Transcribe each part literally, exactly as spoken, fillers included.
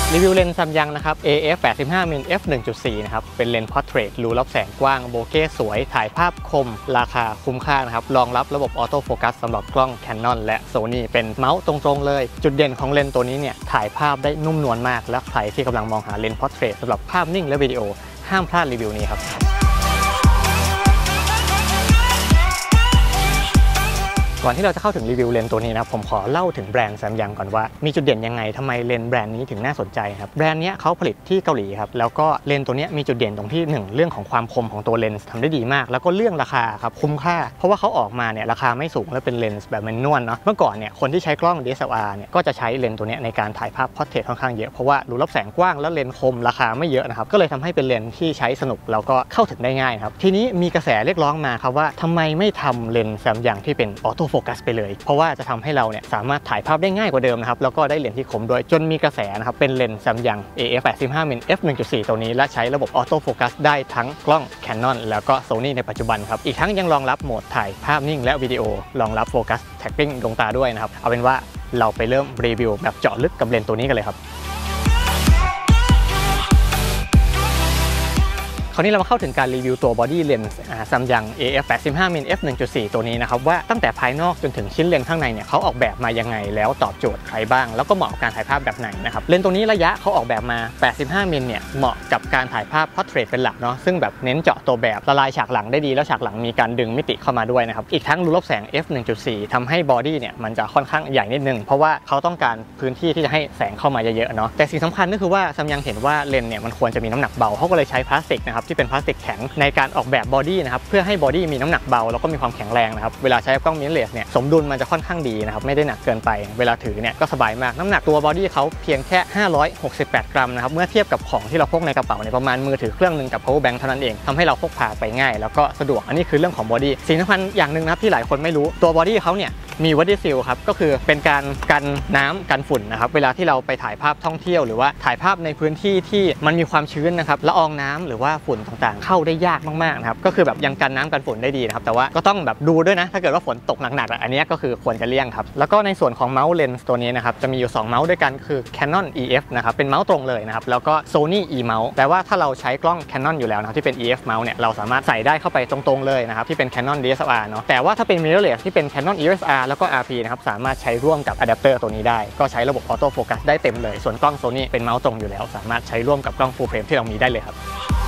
รีวิวเลนส์ซัมยังนะครับ เอ เอฟ แปดสิบห้ามิล เอฟ หนึ่งจุดสี่ นะครับเป็นเลนส์พอร์เทรตรูรับแสงกว้างโบเก้สวยถ่ายภาพคมราคาคุ้มค่านะครับรองรับระบบออโต้โฟกัสสำหรับกล้อง Canon และ Sony เป็นเมาส์ตรงๆเลยจุดเด่นของเลนส์ตัวนี้เนี่ยถ่ายภาพได้นุ่มนวลมากและใครที่กำลังมองหาเลนส์พอร์เทรตสำหรับภาพนิ่งและวิดีโอห้ามพลาดรีวิวนี้ครับก่อนที่เราจะเข้าถึงรีวิวเลนส์ตัวนี้นะครับผมขอเล่าถึงแบรนด์ซัมยังก่อนว่ามีจุดเด่นยังไงทำไมเลนส์แบรนด์นี้ถึงน่าสนใจครับแบรนด์นี้เขาผลิตที่เกาหลีครับแล้วก็เลนส์ตัวนี้มีจุดเด่นตรงที่หนึ่งเรื่องของความคมของตัวเลนส์ทำได้ดีมากแล้วก็เรื่องราคาครับคุ้มค่าเพราะว่าเขาออกมาเนี่ยราคาไม่สูงและเป็นเลนส์แบบแมนนวลเนาะเมื่อก่อนเนี่ยคนที่ใช้กล้อง ดี เอส แอล อาร์ เนี่ยก็จะใช้เลนส์ตัวนี้ในการถ่ายภาพพอร์เทรตค่อนข้างเยอะเพราะว่ารูรับแสงกว้างแล้วเลนส์คมราคาไม่เยอะนะครับก็เลยทำให้เป็นเลนส์ที่ใช้สนุกแล้วก็เข้าถึงได้ง่ายครับทีนี้มีกระแสเรียกร้องมาครับว่าทำไมไม่ทำเลนส์ซัมยังที่เป็นออโต้โฟกัสไปเลยเพราะว่าจะทำให้เราเนี่ยสามารถถ่ายภาพได้ง่ายกว่าเดิมนะครับแล้วก็ได้เลนส์ที่คมด้วยจนมีกระแสนะครับเป็นเลนส์ซัมยัง เอ เอฟ แปดสิบห้ามิล เอฟ หนึ่งจุดสี่ ตัวนี้และใช้ระบบออโต้โฟกัสได้ทั้งกล้อง Canon แล้วก็ Sony ในปัจจุบันครับอีกทั้งยังรองรับโหมดถ่ายภาพนิ่งและวิดีโอรองรับโฟกัสแท็กกิ้งดวงตาด้วยนะครับเอาเป็นว่าเราไปเริ่มรีวิวแบบเจาะลึกกับเลนส์ตัวนี้กันเลยครับคราวนี้เรามาเข้าถึงการรีวิวตัว body lens ซัมยัง เอ เอฟ แปดสิบห้ามิล เอฟ หนึ่งจุดสี่ ตัวนี้นะครับว่าตั้งแต่ภายนอกจนถึงชิ้นเลนส์ข้างในเนี่ยเขาออกแบบมายังไงแล้วตอบโจทย์ใครบ้างแล้วก็เหมาะกับการถ่ายภาพแบบไหนนะครับเลนส์ตัวนี้ระยะเขาออกแบบมาแปดสิบห้ามิลเนี่ยเหมาะกับการถ่ายภาพ portrait เป็นหลักเนาะซึ่งแบบเน้นเจาะตัวแบบละลายฉากหลังได้ดีแล้วฉากหลังมีการดึงมิติเข้ามาด้วยนะครับอีกทั้งรูรับแสง เอฟ หนึ่งจุดสี่ ทำให้ body เนี่ยมันจะค่อนข้างใหญ่นิดนึงเพราะว่าเขาต้องการพื้นที่ที่จะให้แสงเข้ามาเยอะๆเนาะแต่สิ่งสำคัญก็คือว่าซัมยังเห็นว่าเลนส์เนี่ยมันควรจะมีน้ำหนักเบาเขาก็เลยใช้พลาสติกนะครับที่เป็นพลาสติกแข็งในการออกแบบบอดี้นะครับเพื่อให้บอดี้มีน้ำหนักเบาแล้วก็มีความแข็งแรงนะครับเวลาใช้กล้องมิเรอร์เลสเนี่ยสมดุลมันจะค่อนข้างดีนะครับไม่ได้หนักเกินไปเวลาถือเนี่ยก็สบายมากน้ำหนักตัวบอดี้เขาเพียงแค่ห้าร้อยหกสิบแปดกรัมนะครับเมื่อเทียบกับของที่เราพกในกระเป๋าเนี่ยประมาณมือถือเครื่องนึงกับ power bank เท่านั้นเองทำให้เราพกพาไปง่ายแล้วก็สะดวกอันนี้คือเรื่องของบอดี้สิ่งสำคัญอย่างหนึ่งนะครับที่หลายคนไม่รู้ตัวบอดี้เขาเนี่ยมีวัดดี้ซิลครับก็คือเป็นการกันน้ำกันฝุ่นนะครับเวลาที่เราไปถ่ายภาพท่องเที่ยวหรือว่าถ่ายภาพในพื้นที่ที่มันมีความชื้นนะครับละอองน้ำหรือว่าฝุ่นต่างๆเข้าได้ยากมากๆนะครับก็คือแบบยังกันน้ำกันฝุ่นได้ดีนะครับแต่ว่าก็ต้องแบบดูด้วยนะถ้าเกิดว่าฝนตกหนักๆอันนี้ก็คือควรจะเลี่ยงครับแล้วก็ในส่วนของเมาส์เลนส์ตัวนี้นะครับจะมีอยู่สองเมาส์ด้วยกันคือ Canon อี เอฟ นะครับเป็นเมาส์ตรงเลยนะครับแล้วก็ Sony E Mouse แปลว่าถ้าเราใช้กล้อง Canon อยู่แล้วนะครับที่เป็น อี เอฟ Mouse เนี่ยเราสามารถใส่ได้เข้าไปตรงๆเลยนะครับที่เป็น Canon ดี เอส แอล อาร์ เนาะแต่ว่าถ้าเป็น mirrorless ที่เป็น Canon อี เอส อาร์ แล้วก็ อาร์ พี นะครับสามารถใช้ร่วมกับอะแดปเตอร์ตัวนี้ได้ก็ใช้ระบบออโต้โฟกัสได้เต็มเลยส่วนกล้อง Sony เป็นเมาส์ตรงอยู่แล้วสามารถใช้ร่วมกับกล้อง full frame ที่เรามีได้เลยครับ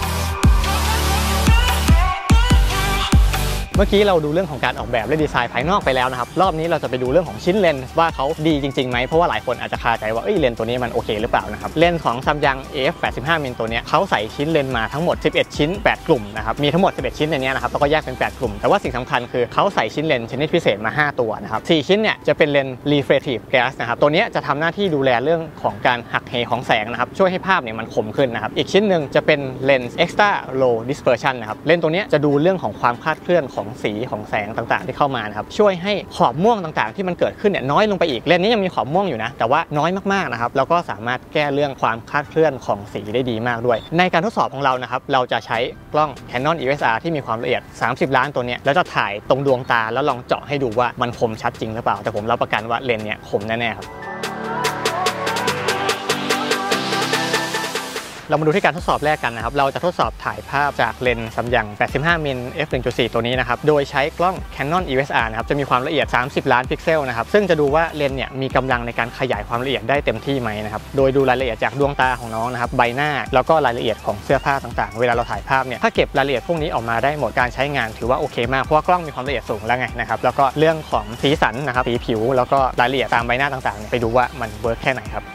เมื่อกี้เราดูเรื่องของการออกแบบและดีไซน์ภายนอกไปแล้วนะครับรอบนี้เราจะไปดูเรื่องของชิ้นเลนส์ว่าเขาดีจริงๆไหมเพราะว่าหลายคนอาจจะคาใจว่าเอ้ยเลนส์ตัวนี้มันโอเคหรือเปล่านะครับเลนส์ของซัมยัง เอ เอฟ แปดสิบห้ามิลตัวนี้เขาใส่ชิ้นเลนส์มาทั้งหมดสิบเอ็ดชิ้นแปดกลุ่มนะครับมีทั้งหมดสิบเอ็ดชิ้นในนี้นะครับแล้วก็แยกเป็นแปดกลุ่มแต่ว่าสิ่งสำคัญคือเขาใส่ชิ้นเลนส์ชนิดพิเศษมาห้าตัวนะครับสี่ชิ้นเนี่ยจะเป็นเลนส์ reflective glass นะครับตัวนี้จะทำหน้าที่ดูแลเรื่องของการหักเหของแสงนะครับช่วยให้ภาพเนี่ยมันคมขึ้นนะครับอีกชิ้นหนึ่งจะเป็นเลนส์ extra low dispersion นะครับเลนส์ตัวนี้จะดูเรื่องของความคลาดเคลื่อนของสีของแสงต่างๆที่เข้ามานะครับช่วยให้ขอบม่วงต่างๆที่มันเกิดขึ้นเนี่ยน้อยลงไปอีกเลนส์นี้ยังมีขอบม่วงอยู่นะแต่ว่าน้อยมากๆนะครับแล้วก็สามารถแก้เรื่องความคลาดเคลื่อนของสีได้ดีมากด้วยในการทดสอบของเรานะครับเราจะใช้กล้อง Canon อี เอส อาร์ ที่มีความละเอียดสามสิบล้านตัวนี้แล้วจะถ่ายตรงดวงตาแล้วลองเจาะให้ดูว่ามันคมชัดจริงหรือเปล่าแต่ผมรับประกันว่าเลนส์เนี้ยคมแน่ๆครับเรามาดูที่การทดสอบแรกกันนะครับเราจะทดสอบถ่ายภาพจากเลนส์ซัมยัง แปดสิบห้ามิล เอฟ หนึ่งจุดสี่ ตัวนี้นะครับโดยใช้กล้อง Canon อี เอส อาร์ นะครับจะมีความละเอียดสามสิบล้านพิกเซลนะครับซึ่งจะดูว่าเลนส์เนี่ยมีกำลังในการขยายความละเอียดได้เต็มที่ไหมนะครับโดยดูรายละเอียดจากดวงตาของน้องนะครับใบหน้าแล้วก็รายละเอียดของเสื้อผ้าต่างๆเวลาเราถ่ายภาพเนี่ยถ้าเก็บรายละเอียดพวกนี้ออกมาได้หมดการใช้งานถือว่าโอเคมากเพราะว่ากล้องมีความละเอียดสูงแล้วไงนะครับแล้วก็เรื่องของสีสันนะครับสีผิวแล้วก็รายละเอียดตามใบหน้าต่างๆไปดูว่ามันเวิร์กแค่ไหนครับ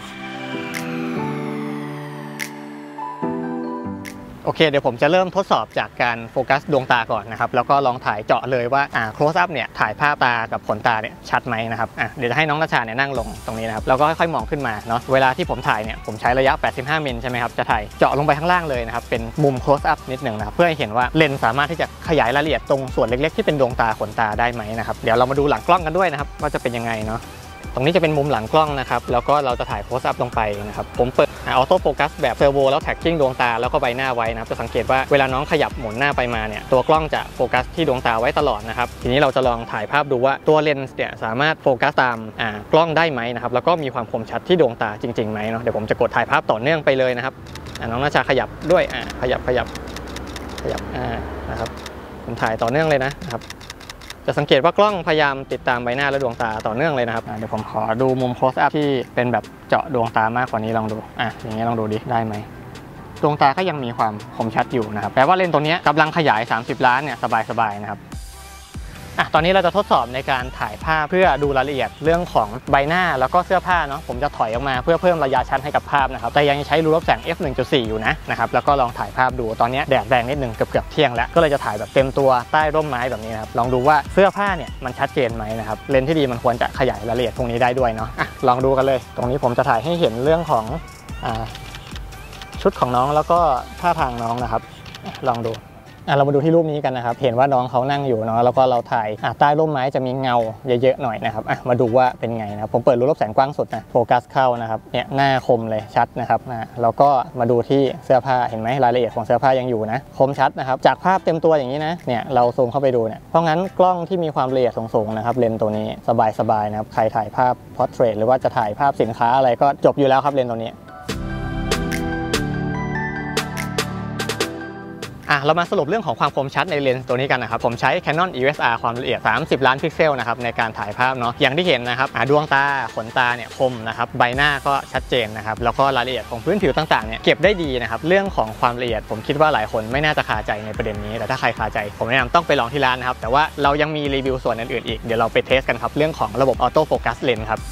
โอเคเดี๋ยวผมจะเริ่มทดสอบจากการโฟกัสดวงตาก่อนนะครับแล้วก็ลองถ่ายเจาะเลยว่าอ่า close up เนี่ยถ่ายภาพตากับขนตาเนี่ยชัดไหมนะครับอ่ะเดี๋ยวจะให้น้องณชาเนี่ยนั่งลงตรงนี้นะครับแล้วก็ค่อยๆมองขึ้นมาเนาะเวลาที่ผมถ่ายเนี่ยผมใช้ระยะแปดสิบห้ามิลใช่ไหมครับจะถ่ายเจาะลงไปข้างล่างเลยนะครับเป็นมุม close up นิดหนึ่งนะครับเพื่อให้เห็นว่าเลนส์สามารถที่จะขยายรายละเอียดตรงส่วนเล็กๆที่เป็นดวงตาขนตาได้ไหมนะครับเดี๋ยวเรามาดูหลังกล้องกันด้วยนะครับว่าจะเป็นยังไงเนาะตรงนี้จะเป็นมุมหลังกล้องนะครับแล้วก็เราจะถ่ายโพสอัพลงไปนะครับผมเปิดออโต้โฟกัสแบบเซอร์โวแล้วแท็กกิ้งดวงตาแล้วก็ใบหน้าไว้นะครับจะสังเกตว่าเวลาน้องขยับหมุนหน้าไปมาเนี่ยตัวกล้องจะโฟกัสที่ดวงตาไว้ตลอดนะครับทีนี้เราจะลองถ่ายภาพดูว่าตัวเลนส์เนี่ยสามารถโฟกัสตามอ่ากล้องได้ไหมนะครับแล้วก็มีความคมชัดที่ดวงตาจริงๆไหมเนาะเดี๋ยวผมจะกดถ่ายภาพต่อเนื่องไปเลยนะครับน้องณชาขยับด้วยอ่าขยับขยับขยับอ่านะครับผมถ่ายต่อเนื่องเลยนะครับจะสังเกตว่ากล้องพยายามติดตามใบหน้าและดวงตาต่อเนื่องเลยนะครับเดี๋ยวผมขอดูมุมโคสอัพที่เป็นแบบเจาะดวงตามากกว่านี้ลองดูอ่ะอย่างเงี้ยลองดูดิได้ไหมดวงตาก็ยังมีความคมชัดอยู่นะครับแปลว่าเลนส์ตัวนี้กำลังขยายสามสิบล้านเนี่ยสบายๆนะครับอ่ะตอนนี้เราจะทดสอบในการถ่ายภาพเพื่อดูรายละเอียดเรื่องของใบหน้าแล้วก็เสื้อผ้าเนาะผมจะถอยออกมาเพื่อเพิ่มระยะชัดให้กับภาพนะครับแต่ยังใช้รูลบแสง เอฟ หนึ่งจุดสี่ อยู่นะนะครับแล้วก็ลองถ่ายภาพดูตอนนี้แดดแรงนิดนึงเกือบเกือบเที่ยงแล้วก็เลยจะถ่ายแบบเต็มตัวใต้ร่มไม้แบบนี้นะครับลองดูว่าเสื้อผ้าเนี่ยมันชัดเจนไหมนะครับเลนส์ที่ดีมันควรจะขยายรายละเอียดพวกนี้ได้ด้วยเนาะอ่ะลองดูกันเลยตรงนี้ผมจะถ่ายให้เห็นเรื่องของอ่าชุดของน้องแล้วก็ท่าทางน้องนะครับลองดูเรามาดูที่รูปนี้กันนะครับเห็นว่าน้องเขานั่งอยู่เนาะแล้วก็เราถ่ายใต้ร่มไม้จะมีเงาเยอะๆหน่อยนะครับมาดูว่าเป็นไงนะครับผมเปิดรูลบแสงกว้างสุดนะโฟกัสเข้านะครับเนี่ยหน้าคมเลยชัดนะครับนะแล้วก็มาดูที่เสื้อผ้าเห็นไหมรายละเอียดของเสื้อผ้ายังอยู่นะคมชัดนะครับจากภาพเต็มตัวอย่างนี้นะเนี่ยเราซูมเข้าไปดูเนี่ยเพราะงั้นกล้องที่มีความละเอียดสูงๆนะครับเลนส์ตัวนี้สบายๆนะครับใครถ่ายภาพพอร์เทรตหรือว่าจะถ่ายภาพสินค้าอะไรก็จบอยู่แล้วครับเลนส์ตัวนี้อ่ะเรามาสรุปเรื่องของความคมชัดในเลนส์ตัวนี้กันนะครับผมใช้ Canon อี โอ เอส อาร์ ความละเอียดสามสิบล้านพิกเซลนะครับในการถ่ายภาพเนาะอย่างที่เห็นนะครับดวงตาขนตาเนี่ยคมนะครับใบหน้าก็ชัดเจนนะครับแล้วก็รายละเอียดของพื้นผิวต่างๆเนี่ยเก็บได้ดีนะครับเรื่องของความละเอียดผมคิดว่าหลายคนไม่น่าจะคาใจในประเด็นนี้แต่ถ้าใครคาใจผมแนะนำต้องไปลองที่ร้านนะครับแต่ว่าเรายังมีรีวิวส่วนอื่นๆอีกเดี๋ยวเราไปเทสกันครับเรื่องของระบบออโต้โฟกัสเลนส์ครับ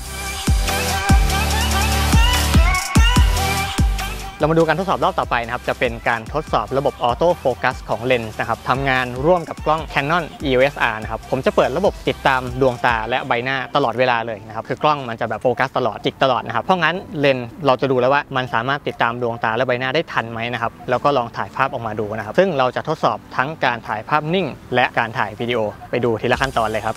เรามาดูการทดสอบรอบต่อไปนะครับจะเป็นการทดสอบระบบออโต้โฟกัสของเลนส์นะครับทำงานร่วมกับกล้อง Canon อี โอ เอส อาร์ นะครับผมจะเปิดระบบติดตามดวงตาและใบหน้าตลอดเวลาเลยนะครับคือกล้องมันจะแบบโฟกัสตลอดจิกตลอดนะครับเพราะงั้นเลนส์เราจะดูแล้วว่ามันสามารถติดตามดวงตาและใบหน้าได้ทันไหมนะครับแล้วก็ลองถ่ายภาพออกมาดูนะครับซึ่งเราจะทดสอบทั้งการถ่ายภาพนิ่งและการถ่ายวิดีโอไปดูทีละขั้นตอนเลยครับ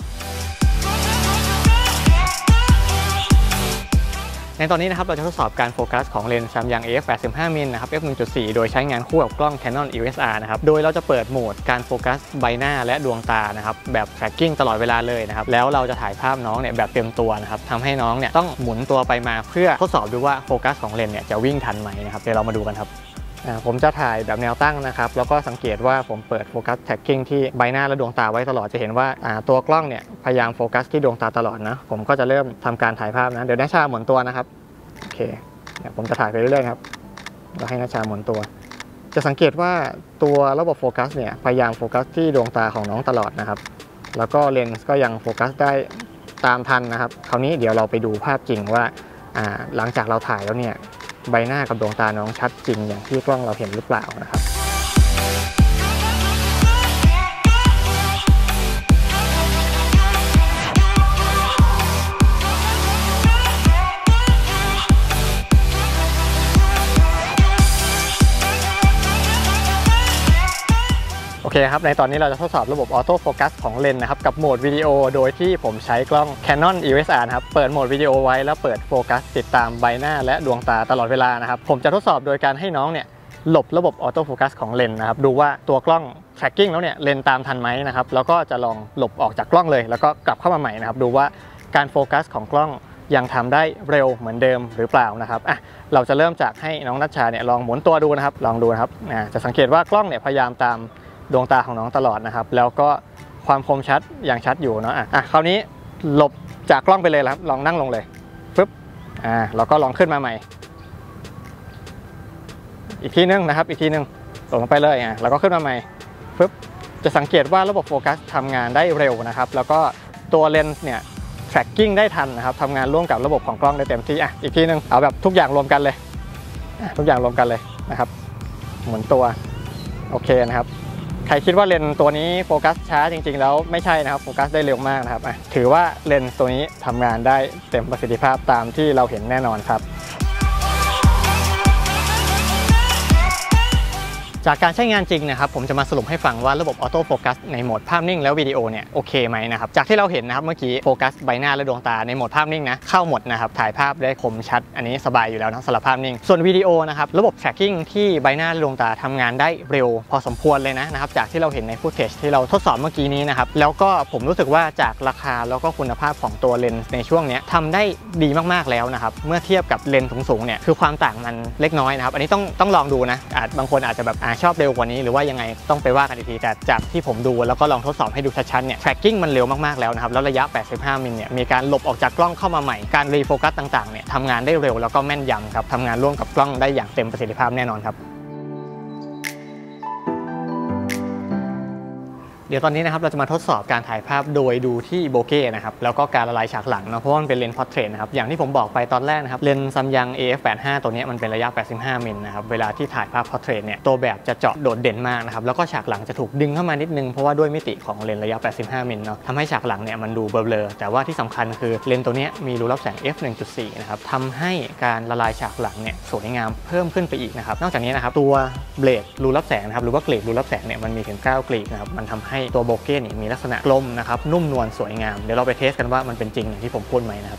ในตอนนี้นะครับเราจะทดสอบการโฟกัสของเลนส์ซัมยัง เอ เอฟ แปดสิบห้ามิลนะครับ เอฟ หนึ่งจุดสี่ โดยใช้งานคู่กับกล้อง Canon อี โอ เอส อาร์ นะครับโดยเราจะเปิดโหมดการโฟกัสใบหน้าและดวงตานะครับแบบ tracking ตลอดเวลาเลยนะครับแล้วเราจะถ่ายภาพน้องเนี่ยแบบเต็มตัวนะครับทำให้น้องเนี่ยต้องหมุนตัวไปมาเพื่อทดสอบดูว่าโฟกัสของเลนส์เนี่ยจะวิ่งทันไหมนะครับเดี๋ยวเรามาดูกันครับผมจะถ่ายแบบแนวตั้งนะครับแล้วก็สังเกตว่าผมเปิดโฟกัส tracking ที่ใบหน้าและดวงตาไว้ตลอดจะเห็นว่าตัวกล้องเนี่ยพยายามโฟกัสที่ดวงตาตลอดนะผมก็จะเริ่มทำการถ่ายภาพนะเดี๋ยวนัชชาหมุนตัวนะครับโอเคผมจะถ่ายไปเรื่อยๆครับเราให้นัชชาหมุนตัวจะสังเกตว่าตัวระบบโฟกัสเนี่ยพยายามโฟกัสที่ดวงตาของน้องตลอดนะครับแล้วก็เลนส์ก็ยังโฟกัสได้ตามทันนะครับคราวนี้เดี๋ยวเราไปดูภาพจริงว่าหลังจากเราถ่ายแล้วเนี่ยใบหน้ากับดวงตาน้องชัดจริงอย่างที่กล้องเราเห็นหรือเปล่านะครับโอเคครับในตอนนี้เราจะทดสอบระบบออโต้โฟกัสของเลนส์นะครับกับโหมดวิดีโอโดยที่ผมใช้กล้อง Canon อี โอ เอส อาร์ นะครับเปิดโหมดวิดีโอไว้แล้วเปิดโฟกัสติดตามใบหน้าและดวงตาตลอดเวลานะครับผมจะทดสอบโดยการให้น้องเนี่ยหลบระบบออโต้โฟกัสของเลนส์นะครับดูว่าตัวกล้อง tracking แล้วเนี่ยเลนส์ตามทันไหมนะครับแล้วก็จะลองหลบออกจากกล้องเลยแล้วก็กลับเข้ามาใหม่นะครับดูว่าการโฟกัสของกล้องยังทำได้เร็วเหมือนเดิมหรือเปล่านะครับอ่ะเราจะเริ่มจากให้น้องนัชชาเนี่ยลองหมุนตัวดูนะครับลองดูนะครับอ่าจะสังเกตว่ากล้องเนี่ยพยายามตามดวงตาของน้องตลอดนะครับแล้วก็ความคมชัดยังชัดอยู่เนาะอ่ะคราวนี้หลบจากกล้องไปเลยครับลองนั่งลงเลยปึ๊บอ่าเราก็ลองขึ้นมาใหม่อีกทีนึงนะครับอีกทีนึงลงไปเลยอ่ะแล้วก็ขึ้นมาใหม่ปึ๊บจะสังเกตว่าระบบโฟกัสทำงานได้เร็วนะครับแล้วก็ตัวเลนส์เนี่ย tracking ได้ทันนะครับทำงานร่วมกับระบบของกล้องได้เต็มที่อ่ะอีกทีนึงเอาแบบทุกอย่างรวมกันเลยทุกอย่างรวมกันเลยนะครับหมุนตัวโอเคนะครับใครคิดว่าเลนส์ตัวนี้โฟกัสช้าจริงๆแล้วไม่ใช่นะครับโฟกัสได้เร็วมากนะครับถือว่าเลนส์ตัวนี้ทำงานได้เต็มประสิทธิภาพตามที่เราเห็นแน่นอนครับจากการใช้งานจริงนะครับผมจะมาสรุปให้ฟังว่าระบบออโต้โฟกัสในโหมดภาพนิ่งแล้ววิดีโอเนี่ยโอเคไหมนะครับจากที่เราเห็นนะครับเมื่อกี้โฟกัสใบหน้าและดวงตาในโหมดภาพนิ่งนะเข้าหมดนะครับถ่ายภาพได้คมชัดอันนี้สบายอยู่แล้วนะสำหรับภาพนิ่งส่วนวิดีโอนะครับระบบ tracking ที่ใบหน้าและดวงตาทำงานได้เร็วพอสมควรเลยนะนะครับจากที่เราเห็นในฟุตเทจที่เราทดสอบเมื่อกี้นี้นะครับแล้วก็ผมรู้สึกว่าจากราคาแล้วก็คุณภาพของตัวเลนส์ในช่วงนี้ทำได้ดีมากๆแล้วนะครับเมื่อเทียบกับเลนส์สูงๆเนี่ยคือความต่างมันเล็กน้อยนะครับอันนี้ต้องต้องลองดูนะอาจบางคนอาจจะแบบชอบเร็วกว่านี้หรือว่ายังไงต้องไปว่ากันอีกทีแต่จากที่ผมดูแล้วก็ลองทดสอบให้ดูชัดๆเนี่ย tracking มันเร็วมากๆแล้วนะครับแล้วระยะแปดสิบห้ามิลเนี่ยมีการหลบออกจากกล้องเข้ามาใหม่การรีโฟกัสต่างๆเนี่ยทำงานได้เร็วแล้วก็แม่นยำครับทำงานร่วมกับกล้องได้อย่างเต็มประสิทธิภาพแน่นอนครับเดี๋ยวตอนนี้นะครับเราจะมาทดสอบการถ่ายภาพโดยดูที่โบเก้นะครับแล้วก็การละลายฉากหลังนะเพราะว่ามันเป็นเลนส์พอร์เทรตนะครับอย่างที่ผมบอกไปตอนแรกนะครับเลนส์ซัมยัง เอ เอฟ แปดสิบห้า ตัวนี้มันเป็นระยะแปดสิบห้ามิลนะครับเวลาที่ถ่ายภาพพอร์เทรตเนี่ยตัวแบบจะเจาะโดดเด่นมากนะครับแล้วก็ฉากหลังจะถูกดึงเข้ามานิดนึงเพราะว่าด้วยมิติของเลนส์ระยะแปดสิบห้ามิลเนาะทำให้ฉากหลังเนี่ยมันดูเบลอๆแต่ว่าที่สำคัญคือเลนส์ตัวนี้มีรูรับแสง เอฟ หนึ่งจุดสี่ นะครับทำให้การละลายฉากหลังเนี่ยสวยงามเพิ่มขึ้นไปอีกนะครับนอกจากนี้นะครับตัวเบลดรูรับแสงนะครับหรือว่าเกรดรูรับแสงเนี่ยมันมีถึงเก้ากรีดนะครับมันทำให้ตัวโบเก้มีลักษณะกลมนะครับนุ่มนวลสวยงามเดี๋ยวเราไปเทสกันว่ามันเป็นจริงอย่างที่ผมพูดไหมนะครับ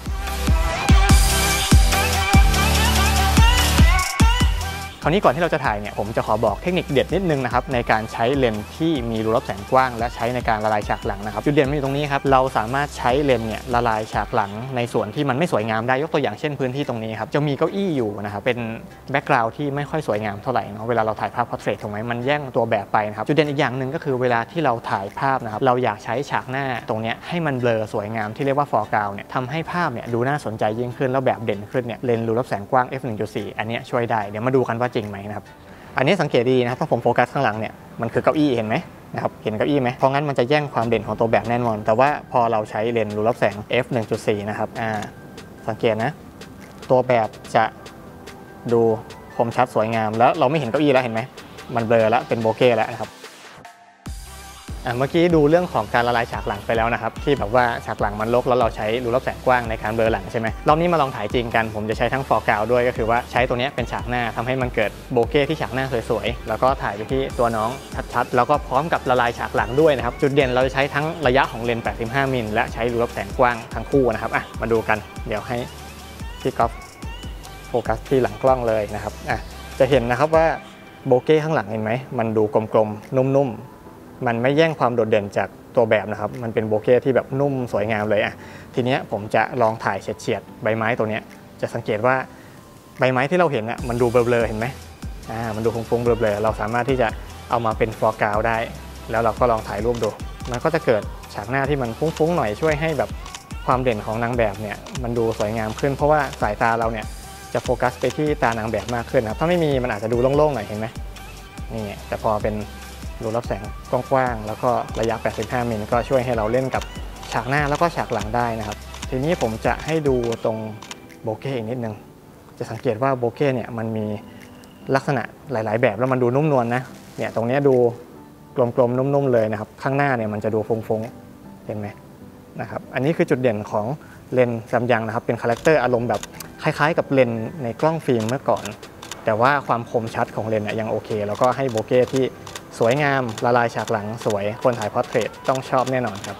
คราวนี้ก่อนที่เราจะถ่ายเนี่ยผมจะขอบอกเทคนิคเด็ดนิดนึงนะครับในการใช้เลนส์ที่มีรูรับแสงกว้างและใช้ในการละลายฉากหลังนะครับจุดเด่นมันอยู่ตรงนี้ครับเราสามารถใช้เลนส์เนี่ยละลายฉากหลังในส่วนที่มันไม่สวยงามได้ยกตัวอย่างเช่นพื้นที่ตรงนี้ครับจะมีเก้าอี้อยู่นะครับเป็นแบ็กกราวด์ที่ไม่ค่อยสวยงามเท่าไหร่เนาะเวลาเราถ่ายภาพพอร์เทรตถูกไหมมันแย่งตัวแบบไปนะครับจุดเด่นอีกอย่างหนึ่งก็คือเวลาที่เราถ่ายภาพนะครับเราอยากใช้ฉากหน้าตรงนี้ให้มันเบลอสวยงามที่เรียกว่าฟอร์กราวด์เนี่ยทำให้ภาพเนี่ยดูน่าสนใจยิ่งขึ้นแล้วแบบเด่นขึ้นเนี่ยเลนส์รูรับแสงกว้าง เอฟ หนึ่งจุดสี่ อันนี้ช่วยได้เดี๋ยวมาดูกันว่าจริงไหมนะครับอันนี้สังเกตดีนะครับถ้าผมโฟกัสข้างหลังเนี่ยมันคือเก้าอี้เห็นไหมนะครับเห็นเก้าอี้ไหมเพราะงั้นมันจะแย่งความเด่นของตัวแบบแน่นอนแต่ว่าพอเราใช้เลนส์รูรับแสง เอฟ หนึ่งจุดสี่ นะครับอ่าสังเกตนะตัวแบบจะดูคมชัดสวยงามแล้วเราไม่เห็นเก้าอี้แล้วเห็นไหมมันเบลอแล้วเป็นโบเก้แล้วนะครับเมื่อกี้ดูเรื่องของการละลายฉากหลังไปแล้วนะครับที่แบบว่าฉากหลังมันรกแล้วเราใช้รูรับแสงกว้างในการเบลอหลังใช่ไหมรอบนี้มาลองถ่ายจริงกันผมจะใช้ทั้งฟอร์กราวด์ด้วยก็คือว่าใช้ตัวนี้เป็นฉากหน้าทำให้มันเกิดโบเก้ที่ฉากหน้าสวยๆแล้วก็ถ่ายไปที่ตัวน้องชัดๆแล้วก็พร้อมกับละลายฉากหลังด้วยนะครับจุดเด่นเราจะใช้ทั้งระยะของเลนส์แปดสิบห้ามิลและใช้รูรับแสงกว้างทั้งคู่นะครับอ่ะมาดูกันเดี๋ยวให้พี่ก๊อฟโฟกัสที่หลังกล้องเลยนะครับอ่ะจะเห็นนะครับว่าโบเก้ข้างหลังเห็นไหมมันดูกลมๆนุ่มๆมันไม่แย่งความโดดเด่นจากตัวแบบนะครับมันเป็นโบเก้ที่แบบนุ่มสวยงามเลยอ่ะทีนี้ผมจะลองถ่ายเฉียดๆใบไม้ตัวนี้จะสังเกตว่าใบไม้ที่เราเห็นอ่ะมันดูเบลอๆเห็นไหมอ่ามันดูฟุ้งๆเบลอๆเราสามารถที่จะเอามาเป็นฟอร์กราวด์ได้แล้วเราก็ลองถ่ายรูปดูมันก็จะเกิดฉากหน้าที่มันฟุ้งๆหน่อยช่วยให้แบบความเด่นของนางแบบเนี่ยมันดูสวยงามขึ้นเพราะว่าสายตาเราเนี่ยจะโฟกัสไปที่ตานางแบบมากขึ้นนะถ้าไม่มีมันอาจจะดูโล่งๆหน่อยเห็นไหมนี่แต่พอเป็นรูรับแสงกว้างๆแล้วก็ระยะแปดสิบห้ามิลก็ช่วยให้เราเล่นกับฉากหน้าแล้วก็ฉากหลังได้นะครับทีนี้ผมจะให้ดูตรงโบเก้อีกนิดนึงจะสังเกตว่าโบเก้เนี่ยมันมีลักษณะหลายๆแบบแล้วมันดูนุ่มนวลนะเนี่ยตรงนี้ดูกลมๆนุ่มๆเลยนะครับข้างหน้าเนี่ยมันจะดูฟุ้งๆเห็นไหมนะครับอันนี้คือจุดเด่นของเลนส์ซัมยังนะครับเป็นคาแรคเตอร์อารมณ์แบบคล้ายๆกับเลนส์ในกล้องฟิล์มเมื่อก่อนแต่ว่าความคมชัดของเลนส์ยังโอเคแล้วก็ให้โบเก้ที่สวยงามละลายฉากหลังสวยคนถ่ายพอร์เทรตต้องชอบแน่นอนครับ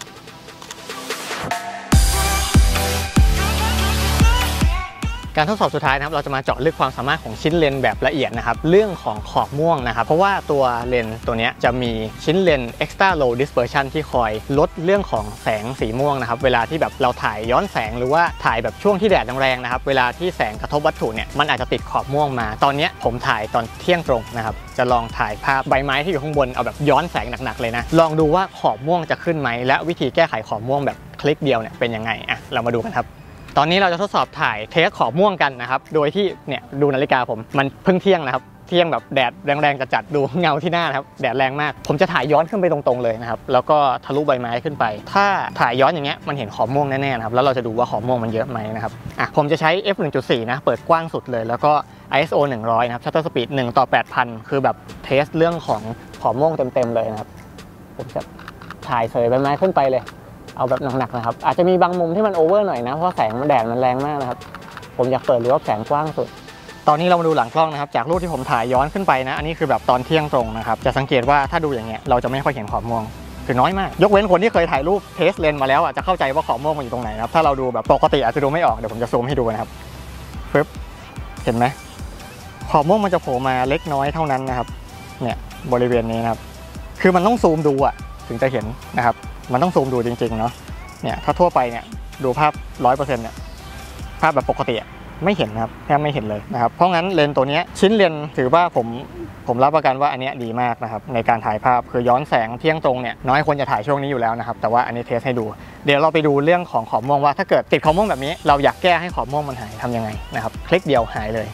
การทดสอบสุดท้ายนะครับเราจะมาเจาะลึกความสามารถของชิ้นเลนแบบละเอียดนะครับเรื่องของขอบม่วงนะครับเพราะว่าตัวเลนตัวนี้จะมีชิ้นเลน extra low dispersion ที่คอยลดเรื่องของแสงสีม่วงนะครับเวลาที่แบบเราถ่ายย้อนแสงหรือว่าถ่ายแบบช่วงที่แดดแรงๆนะครับเวลาที่แสงกระทบวัตถุเนี่ยมันอาจจะติดขอบม่วงมาตอนนี้ผมถ่ายตอนเที่ยงตรงนะครับจะลองถ่ายภาพใบไม้ที่อยู่ข้างบนเอาแบบย้อนแสงหนักๆเลยนะลองดูว่าขอบม่วงจะขึ้นไหมและวิธีแก้ไขขอบม่วงแบบคลิกเดียวเนี่ยเป็นยังไงอ่ะเรามาดูกันครับตอนนี้เราจะทดสอบถ่ายเทสขอบม่วงกันนะครับโดยที่เนี่ยดูนาฬิกาผมมันเพิ่งเที่ยงนะครับเที่ยงแบบแดดแรงๆจัดๆดูเงาที่หน้านะครับแดดแรงมากผมจะถ่ายย้อนขึ้นไปตรงๆเลยนะครับแล้วก็ทะลุใบไม้ขึ้นไปถ้าถ่ายย้อนอย่างเงี้ยมันเห็นขอบม่วงแน่ๆนะครับแล้วเราจะดูว่าขอบม่วงมันเยอะไหมนะครับอ่ะผมจะใช้ เอฟ หนึ่งจุดสี่ นะเปิดกว้างสุดเลยแล้วก็ ไอ เอส โอ หนึ่งร้อยนะครับ Shutter Speed หนึ่งต่อแปดพันคือแบบเทสเรื่องของขอบม่วงเต็มๆเลยนะครับผมจะถ่ายเสยใบไม้ขึ้นไปเลยเอาแบบหนักๆนะครับอาจจะมีบางมุมที่มันโอเวอร์หน่อยนะเพราะแสงแดดมันแรงมากนะครับผมอยากเปิดรูรับแสงกว้างสุดตอนนี้เรามาดูหลังกล้องนะครับจากรูปที่ผมถ่ายย้อนขึ้นไปนะอันนี้คือแบบตอนเที่ยงตรงนะครับจะสังเกตว่าถ้าดูอย่างเงี้ยเราจะไม่ค่อยเห็นขอบม่วงคือน้อยมากยกเว้นคนที่เคยถ่ายรูปเทสเลนมาแล้วอ่ะจะเข้าใจว่าขอบม่วงมันอยู่ตรงไหนนะครับถ้าเราดูแบบปกติอาจจะดูไม่ออกเดี๋ยวผมจะซูมให้ดูนะครับปึ๊บเห็นไหมขอบม่วงมันจะโผล่มาเล็กน้อยเท่านั้นนะครับเนี่ยบริเวณนี้นะครับคือมันต้องซูมดูอ่ะถึงจะเห็นนะครับมันต้องซูมดูจริงๆเนาะเนี่ยถ้าทั่วไปเนี่ยดูภาพ ร้อยเปอร์เซ็นต์ เนี่ยภาพแบบปกติไม่เห็นนะครับแทบไม่เห็นเลยนะครับเพราะงั้นเลนส์ตัวนี้ชิ้นเลนส์ถือว่าผมผมรับประกันว่าอันนี้ดีมากนะครับในการถ่ายภาพคือย้อนแสงเที่ยงตรงเนี่ยน้อยคนจะถ่ายช่วงนี้อยู่แล้วนะครับแต่ว่าอันนี้เทสให้ดูเดี๋ยวเราไปดูเรื่องของขอบม่วงว่าถ้าเกิดติดขอบม่วงแบบนี้เราอยากแก้ให้ขอบม่วงมันหายทำยังไงนะครับคลิกเดียวหายเลย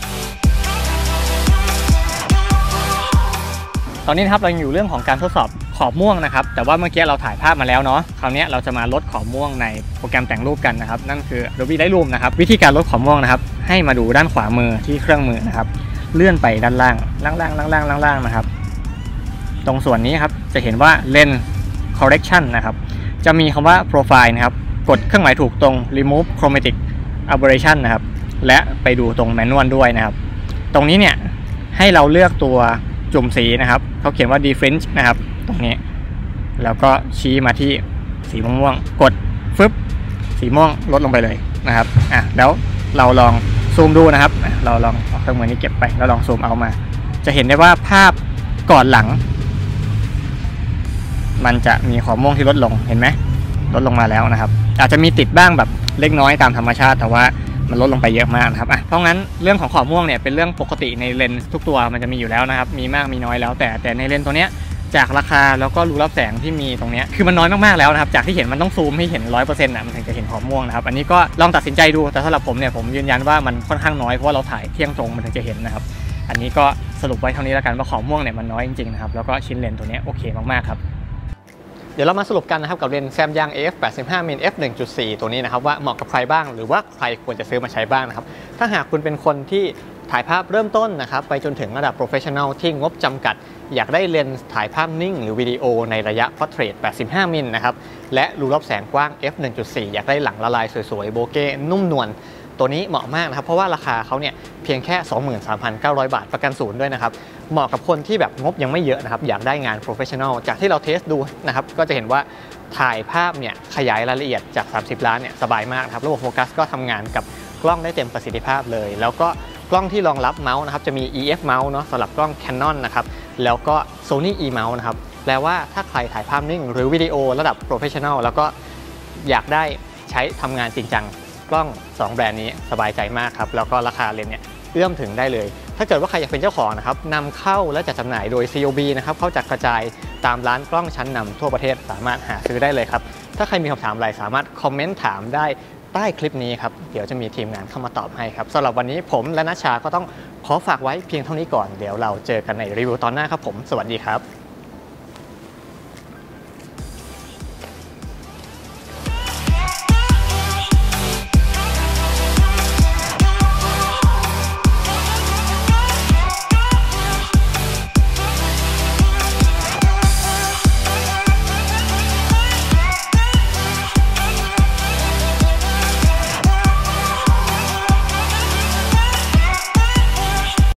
ตอนนี้นะครับเราอยู่เรื่องของการทดสอบขอบม่วงนะครับแต่ว่าเมื่อกี้เราถ่ายภาพมาแล้วเนาะคราวนี้เราจะมาลดขอบม่วงในโปรแกรมแต่งรูปกันนะครับนั่นคือ Adobe Lightroom นะครับวิธีการลดขอบม่วงนะครับให้มาดูด้านขวามือที่เครื่องมือนะครับเลื่อนไปด้านล่างล่างล่างล่างล่างล่างล่างนะครับตรงส่วนนี้ครับจะเห็นว่า Lens Correction นะครับจะมีคำว่า Profile นะครับกดเครื่องหมายถูกตรง Remove Chromatic Aberration นะครับและไปดูตรง Manual ด้วยนะครับตรงนี้เนี่ยให้เราเลือกตัวจุ่มสีนะครับเขาเขียนว่า difference นะครับตรงนี้แล้วก็ชี้มาที่สีม่วงกดฟึบสีม่วงลดลงไปเลยนะครับอ่ะแล้วเราลองซูมดูนะครับเราลองเอาเครื่องมือนี้เก็บไปแล้วลองซูมเอามาจะเห็นได้ว่าภาพก่อนหลังมันจะมีขอบม่วงที่ลดลงเห็นไหมลดลงมาแล้วนะครับอาจจะมีติดบ้างแบบเล็กน้อยตามธรรมชาติแต่ว่ามันลดลงไปเยอะมากนะครับอ่ะเพราะงั้นเรื่องของขอบม่วงเนี่ยเป็นเรื่องปกติในเลนส์ทุกตัวมันจะมีอยู่แล้วนะครับมีมากมีน้อยแล้วแต่แต่ในเลนส์ตัวเนี้ยจากราคาแล้วก็รูรับแสงที่มีตรงนี้คือมันน้อยมากๆแล้วนะครับจากที่เห็นมันต้องซูมให้เห็น ร้อยเปอร์เซ็นต์ นะมันถึงจะเห็นขอบม่วงนะครับอันนี้ก็ลองตัดสินใจดูแต่สำหรับผมเนี่ยผมยืนยันว่ามันค่อนข้างน้อยเพราะว่าเราถ่ายเที่ยงตรงมันถึงจะเห็นนะครับอันนี้ก็สรุปไว้เท่านี้แล้วกันว่าขอบม่วงเนี่ยมันน้อยจริงๆนะครับแล้วก็ชิ้นเลนส์ตัวนี้โอเคมากๆครับเดี๋ยวเรามาสรุปกันนะครับกับเลนส์ Samyang เอ เอฟ แปดสิบห้ามิล เอฟ หนึ่งจุดสี่ ตัวนี้นะครับว่าเหมาะกับใครบ้างหรือว่าใครควรจะซื้อมาใช้บ้างนะครับถ้าหากคุณเป็นคนที่ถ่ายภาพเริ่มต้นนะครับไปจนถึงระดับ Professional ที่งบจำกัดอยากได้เลนส์ถ่ายภาพนิ่งหรือวิดีโอในระยะ Portrait แปดสิบห้ามิลนะครับและรูรอบแสงกว้าง เอฟ หนึ่งจุดสี่ อยากได้หลังละลายสวยๆโบเก้นุ่มนวลตัวนี้เหมาะมากนะครับเพราะว่าราคาเขาเนี่ยเพียงแค่ สองหมื่นสามพันเก้าร้อย บาทประกันศูนย์ด้วยนะครับเหมาะกับคนที่แบบงบยังไม่เยอะนะครับอยากได้งาน Professional จากที่เราเทสดูนะครับก็จะเห็นว่าถ่ายภาพเนี่ยขยายรายละเอียดจากสามสิบล้านเนี่ยสบายมากครับระบบโฟกัสก็ทำงานกับกล้องได้เต็มประสิทธิภาพเลยแล้วก็กล้องที่รองรับเมาส์นะครับจะมี อี เอฟ เมาส์เนาะสำหรับกล้อง Canon นะครับแล้วก็ Sony E Mouse นะครับแปลว่าถ้าใครถ่ายภาพนิ่งหรือวิดีโอระดับ Professional แล้วก็อยากได้ใช้ทำงานจริงจังกล้องสองแบรนด์นี้สบายใจมากครับแล้วก็ราคาเลนส์เนี่ยเอื้อมถึงได้เลยถ้าเกิดว่าใครอยากเป็นเจ้าของนะครับนำเข้าและจัดจำหน่ายโดย ซี โอ บี นะครับเขาจัดกระจายตามร้านกล้องชั้นนำทั่วประเทศสามารถหาซื้อได้เลยครับถ้าใครมีคำถามอะไรสามารถคอมเมนต์ถามได้ใต้คลิปนี้ครับเดี๋ยวจะมีทีมงานเข้ามาตอบให้ครับสำหรับวันนี้ผมและนัชชาก็ต้องขอฝากไว้เพียงเท่านี้ก่อนเดี๋ยวเราเจอกันในรีวิวตอนหน้าครับผมสวัสดีครับ